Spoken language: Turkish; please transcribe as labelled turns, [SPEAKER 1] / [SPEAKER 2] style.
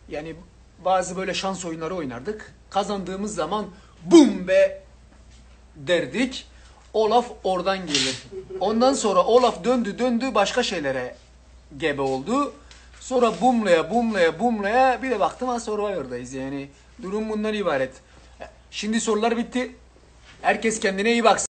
[SPEAKER 1] Yani bazı böyle şans oyunları oynardık. Kazandığımız zaman bum be derdik. Olaf oradan gelir. Ondan sonra Olaf döndü başka şeylere gebe oldu. Sonra bumlaya bir de baktım ha Survivor'dayız yani. Durum bundan ibaret. Şimdi sorular bitti. Herkes kendine iyi baksın.